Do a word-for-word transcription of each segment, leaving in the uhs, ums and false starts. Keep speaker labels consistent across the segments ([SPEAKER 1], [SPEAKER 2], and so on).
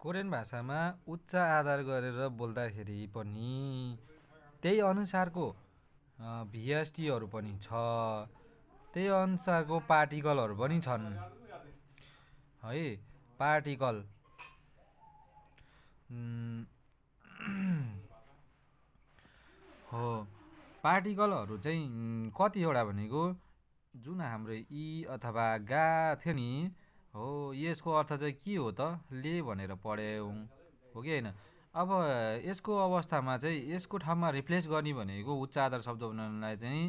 [SPEAKER 1] Korean भाषामा उच्च आधार गरेर बोल्दाखेरि पनि त्यही अनुसारको भिएसटीहरू पनि छ, त्यही अनुसारको पार्टिकलहरू पनि छन् है। पार्टिकल हो। पार्टिकलहरू चाहिँ कतिवटा भनेको जुन हाम्रो इ अथवा गा थियो नि हो, यसको अर्थ चाहिँ के हो त ले भनेर पढ्यौँ हो कि होइन। अब यसको अवस्थामा चाहिँ यसको ठाउँमा रिप्लेस गर्ने भनेको उच्च आधार शब्द बनाउनलाई चाहिँ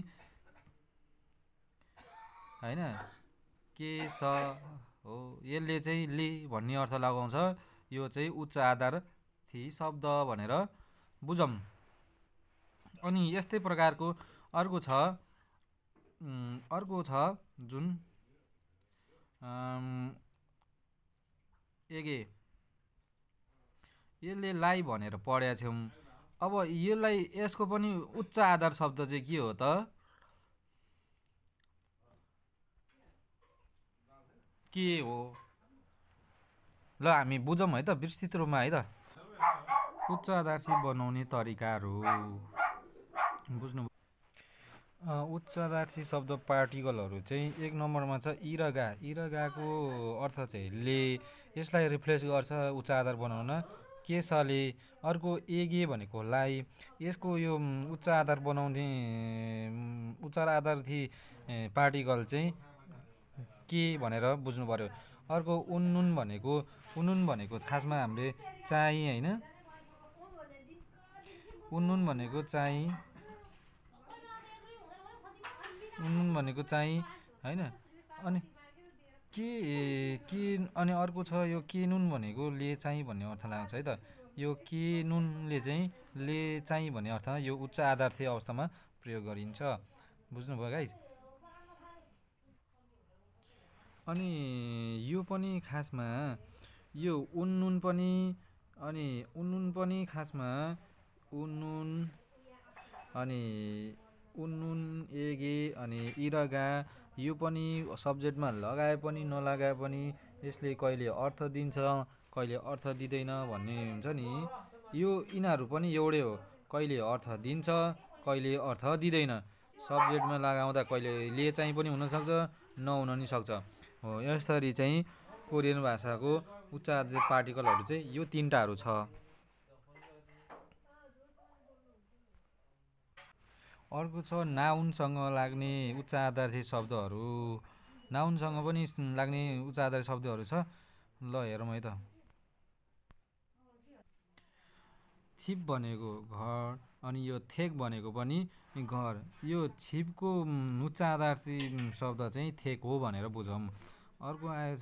[SPEAKER 1] होइन के स हो, यसले चाहिँ ले भन्ने अर्थ लगाउँछ। यो चाहिँ उच्च आधार थी शब्द भनेर बुझौँ। अनि यस्तै प्रकारको अर्को छ अर्को छ जुन एगे, यसले लाई भनेर पढेका छौँ। अब यसलाई यसको पनि उच्च आधार शब्द चाहिँ के हो त, के हो ल हामी बुझौँ है त विस्तृत रूपमा है त। उच्च आधारसी बनाउने तरिकाहरू बुझ्नु। उच्च आधारसी शब्द पार्टिकलहरू चाहिँ एक नम्बरमा छ इ र गा। इ र गाको अर्थ चाहिँ ले, यसलाई रिप्लेस गर्छ उच्च आधार बनाउन केसले। अर्को एगे भनेको लाई, यसको यो उच्च आधार बनाउने उच्च आधार थी पार्टिकल चाहिँ के भनेर बुझ्नु पर्यो। अर्को उन्नुन भनेको उन्नुन भनेको खासमा हामीले चाहिँ होइन, उन्नुन भनेको चाहिँ उन्नुन भनेको चाहिँ होइन। अनि के के अनि अर्को छ यो के नुन भनेको ले चाहिँ भन्ने अर्थ लाग्छ है त। यो के नुनले चाहिँ ले चाहिँ भन्ने अर्थ यो उच्च आधार थिए अवस्थामा प्रयोग गरिन्छ। बुझ्नुभयो गाइज। अनि यो पनि खासमा यो उन्नुन पनि अनि उन्नुन पनि खासमा उन्नुन अनि उन्नुन एगे अनि इरगा यो पनि सब्जेक्टमा लगाए पनि नलगाए पनि यसले कहिले अर्थ दिन्छ कहिले अर्थ दिँदैन भन्ने हुन्छ नि। यो यिनीहरू पनि एउटै हो, कहिले अर्थ दिन्छ कहिले अर्थ दिँदैन। सब्जेक्टमा लगाउँदा कहिले ले चाहिँ पनि हुनसक्छ नहुन नि सक्छ हो। यसरी चाहिँ कोरियन भाषाको उच्च आधार पार्टिकलहरू चाहिँ यो तिनटाहरू छ। अर्को छ नाउनसँग लाग्ने उच्च आधारथी शब्दहरू। नाउनसँग पनि लाग्ने उच्च आधार शब्दहरू छ, ल हेरौँ है त। छिप भनेको घर अनि यो थेक भनेको पनि घर। यो छिपको उच्च आधारथी शब्द चाहिँ थेक हो भनेर बुझौँ। अर्को आएछ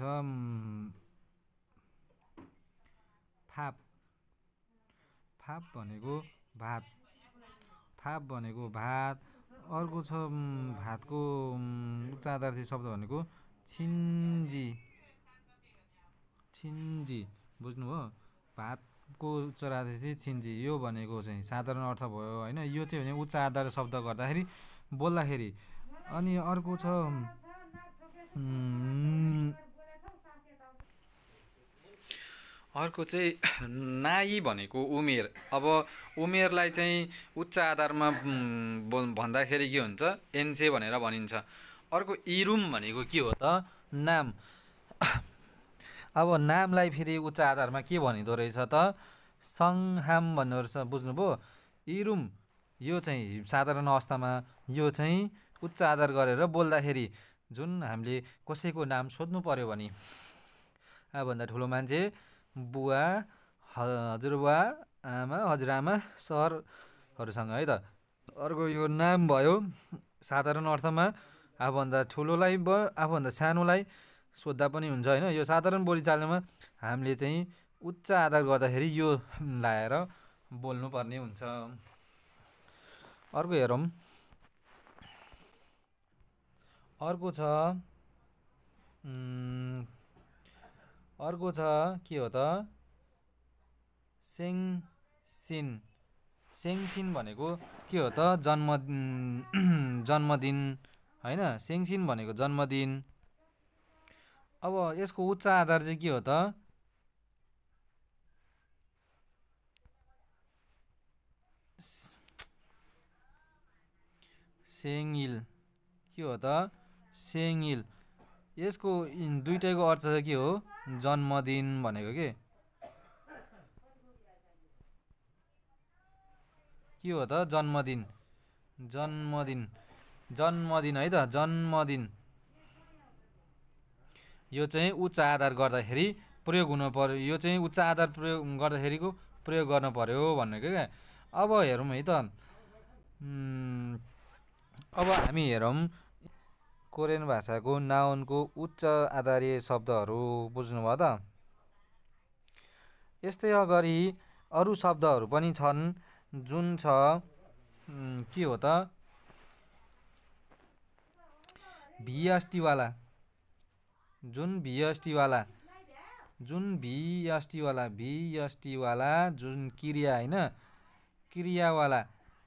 [SPEAKER 1] फाप। फाप भनेको भात, फाप भनेको भात। अर्को छ भातको उच्च आधारथी शब्द भनेको छिन्जी, छिन्जी बुझ्नुभयो। भातको उच्च आधार चाहिँ छिन्जी, यो भनेको चाहिँ साधारण अर्थ भयो होइन। यो चाहिँ भने उच्च आधार शब्द गर्दाखेरि बोल्दाखेरि। अनि अर्को छ अर्को चाहिँ नाइ भनेको उमेर। अब उमेरलाई चाहिँ उच्च आधारमा भन्दाखेरि के हुन्छ एन्से भनेर भनिन्छ। अर्को इरुम भनेको के हो त नाम। अब नामलाई फेरि उच्च आधारमा के भनिँदो रहेछ त सङहाम भन्दो रहेछ, बुझ्नुभयो। इरुम यो चाहिँ साधारण अवस्थामा यो चाहिँ उच्च आधार गरेर बोल्दाखेरि जुन हामीले कसैको नाम सोध्नु पर्यो भने आफूभन्दा ठुलो मान्छे बुवा हजुरबुवा आमा हजुरआमा सरहरूसँग है त। अर्को यो नाम भयो साधारण अर्थमा आफूभन्दा ठुलोलाई भयो आफूभन्दा सानोलाई सोद्धा पनि हुन्छ होइन। यो साधारण बोलीचालीमा हामीले चाहिँ उच्च आधार गर्दाखेरि यो लाएर बोल्नुपर्ने हुन्छ। अर्को हेरौँ, अर्को छ अर्को छ के हो त सेङसिन। सेङसिन भनेको के हो त जन्म जन्मदिन होइन। सेङसिन भनेको जन्मदिन। अब यसको उच्च आधार चाहिँ के हो त सेङ्गिल के हो त सेङ्गिल। यसको दुइटैको अर्थ चाहिँ के हो जन्मदिन भनेको के के हो त जन्मदिन जन्मदिन जन्मदिन है त जन्मदिन। यो चाहिँ उच्च आधार गर्दाखेरि प्रयोग हुनु पर्यो। यो चाहिँ उच्च आधार प्रयोग गर्दाखेरिको प्रयोग गर्नु पर्यो भनेको क्या। अब हेरौँ है त अब हामी हेरौँ कोरियन भाषाको नाउनको उच्च आधारीय शब्दहरू बुझ्नुभयो त। यस्तै गरी अरू शब्दहरू पनि छन् जुन छ के हो त भिएसटीवाला जुन भिएसटीवाला जुन भिएसटीवाला भिएसटीवाला जुन क्रिया होइन क्रियावाला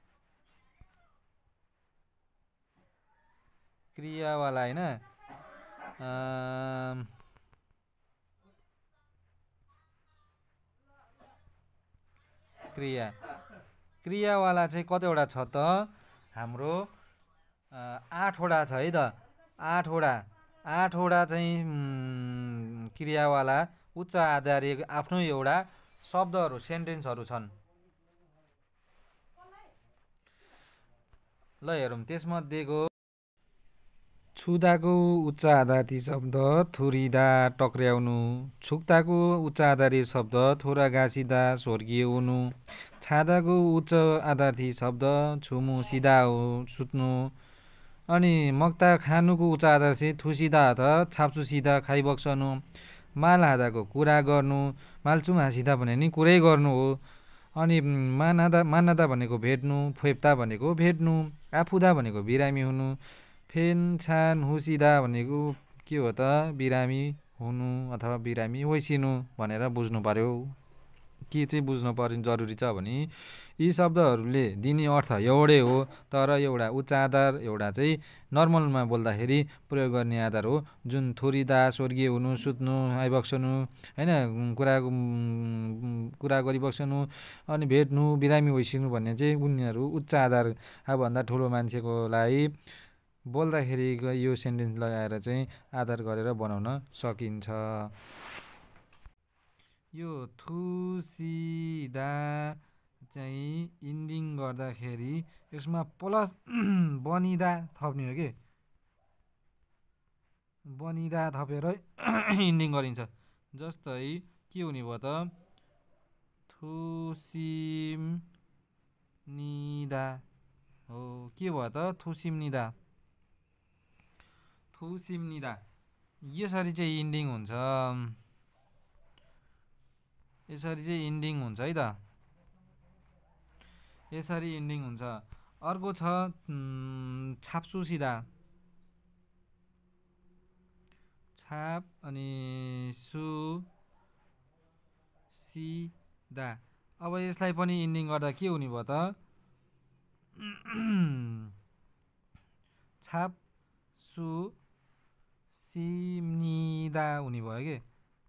[SPEAKER 1] क्रियावाला होइन क्रिया क्रियावाला चाहिँ कतिवटा छ त हाम्रो आठवटा छ है त आठवटा आठवटा चाहिँ क्रियावाला उच्च आधारित आफ्नो एउटा शब्दहरू सेन्टेन्सहरू छन्। ल हेरौँ त्यसमध्येको छुदाको उच्च आधारित शब्द थुरिदा टक्र्याउनु, छुक्ताको उच्च आधारित शब्द थोरा घाँसिदा स्वर्गिउनु, छादाको उच्च आधारित शब्द छुमु सिधा हो सुत्नु, अनि मक्ता खानुको उच्च आधार चाहिँ थुसिदा अथवा छाप्सु सिधा खाइबक्सनु, माल हादाको कुरा गर्नु, माल्चुम हाँसिदा भने नि कुरै गर्नु हो, अनि मानादा मानादा भनेको भेट्नु, फेप्ता भनेको भेट्नु, आफुदा भनेको बिरामी हुनु, फेन छान हुसिदा भनेको के हो त बिरामी हुनु अथवा बिरामी होइसिनु भनेर बुझ्नु पर्यो। के चाहिँ बुझ्नु पर्ने जरुरी छ भने यी शब्दहरूले दिने अर्थ एउटै हो, तर एउटा उच्च आधार एउटा चाहिँ नर्मलमा बोल्दाखेरि प्रयोग गर्ने आधार हो। जुन थोरिदा स्वर्गीय हुनु, सुत्नु, आइबक्सनु होइन, कुरा कुरा गरिबक्सनु, अनि भेट्नु, बिरामी होइसिनु भन्ने चाहिँ उनीहरू उच्च आधार आफूभन्दा ठुलो मान्छेको लागि बोल्दाखेरि यो सेन्टेन्स लगाएर चाहिँ आधार गरेर बनाउन सकिन्छ। यो थुसिदा चाहिँ इन्डिङ गर्दाखेरि यसमा प्लस बनिदा थप्ने हो कि बनिदा थपेर इन्डिङ गरिन्छ। जस्तै के हुने भयो त थुसिमनिदा हो के भयो त थुसिमनिदा थुसिमनिदा यसरी चाहिँ इन्डिङ हुन्छ यसरी चाहिँ इन्डिङ हुन्छ है त यसरी इन्डिङ हुन्छ। अर्को छ छाप्सु सिधा छाप अनि सु सिधा। अब यसलाई पनि इन्डिङ गर्दा के हुने भयो त छाप सु सिम्निदा हुने भयो कि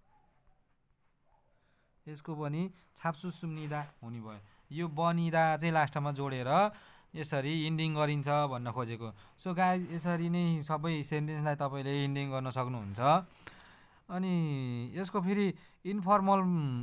[SPEAKER 1] यसको पनि छाप्सु सुम्निदा हुने भयो। यो बनिदा चाहिँ लास्टमा जोडेर यसरी इन्डिङ गरिन्छ भन्न खोजेको। सो गाइस यसरी नै सबै सेन्टेन्सलाई तपाईँले इन्डिङ गर्न सक्नुहुन्छ। अनि यसको फेरि इन्फर्मल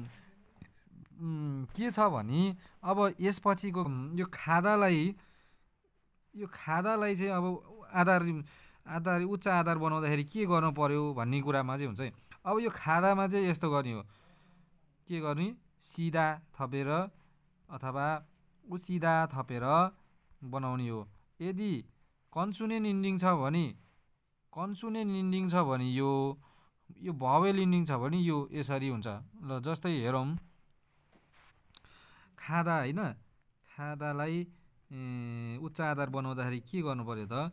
[SPEAKER 1] के छ भने अब यसपछिको यो खादालाई यो खादालाई चाहिँ अब आधार आधार उच्च आधार बनाउँदाखेरि के गर्नु पर्यो भन्ने कुरामा चाहिँ हुन्छ है। अब यो खादामा चाहिँ यस्तो गर्ने हो के गर्ने सिधा थपेर अथवा उसिदा थपेर बनाउने हो। यदि कन्सोनेन्ट इन्डिङ छ भने कन्सोनेन्ट इन्डिङ छ भने यो यो भवेल इन्डिङ छ भने यो यसरी हुन्छ। ल जस्तै हेरौँ खादा होइन खादालाई उच्च आधार बनाउँदाखेरि के गर्नु पर्यो त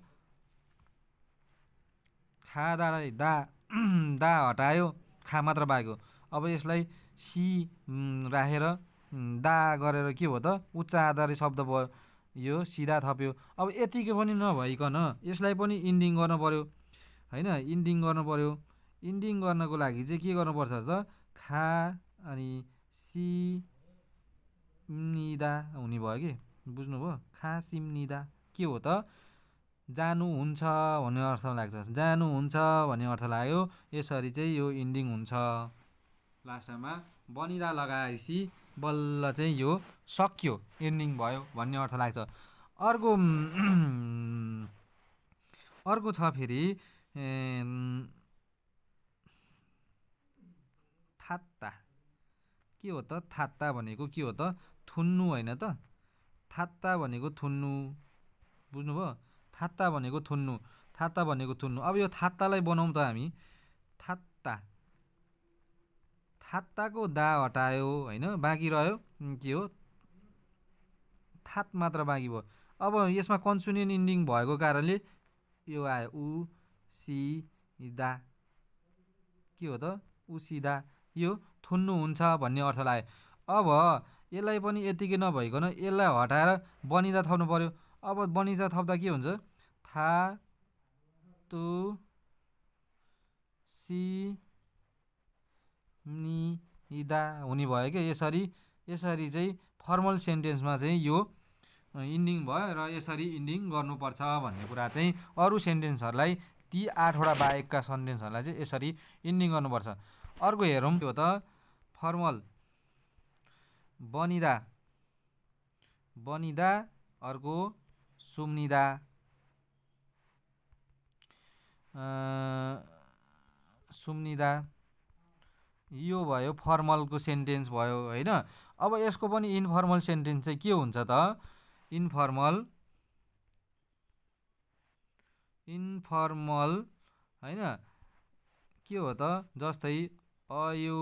[SPEAKER 1] खादालाई दा दा हटायो खा मात्र बाँक्यो। अब यसलाई सी राखेर दा गरेर के भयो त उच्च आधारित शब्द भयो यो सिधा थप्यो। अब यतिकै पनि नभइकन यसलाई पनि इन्डिङ गर्नु पर्यो होइन इन्डिङ गर्नु पर्यो। इन्डिङ गर्नको लागि चाहिँ के गर्नुपर्छ त खा अनि सी निदा हुने भयो कि बुझ्नुभयो। खा सिम निदा के हो त जानुहुन्छ भन्ने अर्थ लाग्छ, जानुहुन्छ भन्ने अर्थ लाग्यो। यसरी चाहिँ यो इन्डिङ हुन्छ। लास्टमा बनिदा लगाएपछि बल्ल चाहिँ यो सक्यो, इन्डिङ भयो भन्ने अर्थ लाग्छ। अर्को अर्को छ फेरि थात्ता। के हो त थात्ता भनेको? के हो त? थुन्नु होइन त? थात्ता भनेको थुन्नु, बुझ्नुभयो? थात्ता भनेको थुन्नु, थात्ता भनेको थुन्नु। अब यो थात्तालाई बनाउँ त हामी। थात्ता, थात्ताको दा हटायो होइन, बाँकी रह्यो के हो? थात मात्र बाँकी भयो। अब यसमा कन्सोनेन्ट इन्डिङ भएको कारणले यो आयो उ सी दा। के हो त? उसिदा। यो थुन्नु हुन्छ भन्ने अर्थ लाग्यो। अब यसलाई पनि यतिकै नभइकन यसलाई हटाएर बनिदा थप्नु पर्यो। अब बनिदा थप्दा के हुन्छ? था तु सी नि दा हुने भयो क्या। यसरी यसरी चाहिँ फर्मल सेन्टेन्समा चाहिँ यो इन्डिङ भयो र यसरी इन्डिङ गर्नुपर्छ भन्ने कुरा चाहिँ अरू सेन्टेन्सहरूलाई, ती आठवटा बाहेकका सेन्टेन्सहरूलाई चाहिँ यसरी इन्डिङ गर्नुपर्छ। अर्को हेरौँ, के हो त? फर्मल बनिदा, बनिदा, अर्को सुम्निदा, सुम्निदा, यो भयो फर्मलको सेन्टेन्स भयो होइन। अब यसको पनि इन्फर्मल सेन्टेन्स चाहिँ के हुन्छ त? इन्फर्मल, इन्फर्मल होइन, के हो त? जस्तै अयो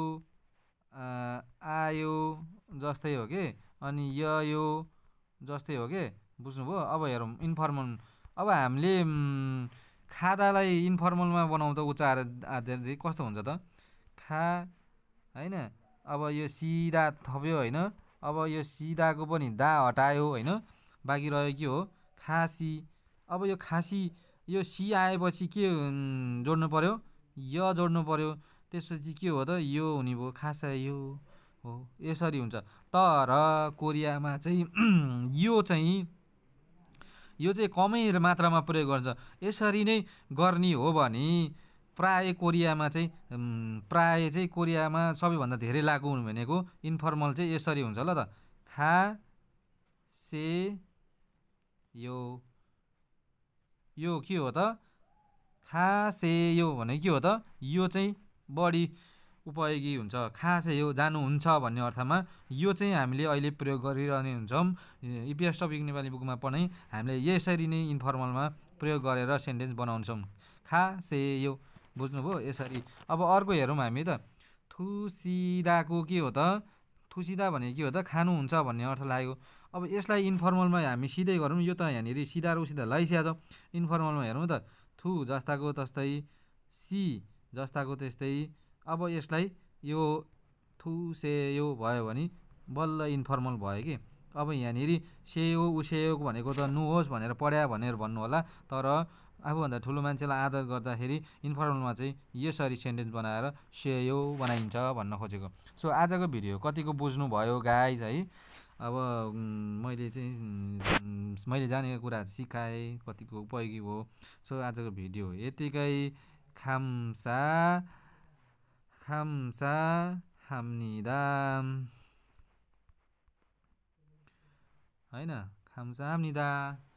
[SPEAKER 1] आयो जस्तै हो कि, अनि यो जस्तै हो कि, बुझ्नुभयो? अब हेरौँ इन्फर्मल। अब हामीले खादालाई इन्फर्मलमा बनाउँ त उच्चार आधारले कस्तो हुन्छ त? खा होइन, अब यो सिधा थप्यो होइन। अब यो सिधाको पनि दा हटायो होइन, बाँकी रह्यो के हो? खासी। अब यो खासी, यो सी आएपछि के जोड्नु पर्यो? य जोड्नु पर्यो। त्यसपछि के हो त? यो हुने भयो, खासा यो हो। यसरी हुन्छ। तर कोरियामा चाहिँ यो चाहिँ यो चाहिँ कमै मात्रामा प्रयोग गर्छ। यसरी नै गर्ने हो भने प्राय कोरियामा चाहिँ प्राय चाहिँ कोरियामा सबैभन्दा धेरै लागु हुने भनेको इन्फर्मल चाहिँ यसरी हुन्छ ल त। खा से यो, यो के हो त? खा से यो भने के हो त? यो चाहिँ बढी उपयोगी हुन्छ। खा से यो जानुहुन्छ भन्ने अर्थमा यो चाहिँ हामीले अहिले प्रयोग गरिरहने हुन्छौँ। इपिएस टपिक नेपाली बुकमा पनि हामीले यसरी नै इन्फर्मलमा प्रयोग गरेर सेन्टेन्स बनाउँछौँ। खा से यो, बुझ्नुभयो? यसरी। अब अर्को हेरौँ हामी त। थुसिदाको के हो त? थुसिदा भनेको के हो त? खानुहुन्छ भन्ने अर्थ लाग्यो। अब यसलाई इन्फर्मलमा हामी सिधै गरौँ। यो त यहाँनिर सिधा र उसिधा लगाइसकेको छ। इन्फर्मलमा हेरौँ त। थु जस्ताको तस्तै, सी जस्ताको त्यस्तै। अब यसलाई यो थु से यो भयो भने बल्ल इन्फर्मल भयो कि। अब यहाँनिर सेयो उसेयो भनेको त नुहोस् भनेर पढ्या भनेर भन्नु होला। तर आफूभन्दा ठुलो मान्छेलाई आदर गर्दाखेरि इन्फर्मलमा चाहिँ यसरी सेन्टेन्स बनाएर सेयो बनाइन्छ भन्न खोजेको। सो आजको भिडियो कतिको बुझ्नुभयो गाइज है? अब मैले चाहिँ मैले जानेको कुरा सिकाएँ, कतिको उपयोगी हो। सो आजको भिडियो यतिकै। खाम्सा खाम्सा हाम्निदा होइन, खाम्सा हाम्निदा।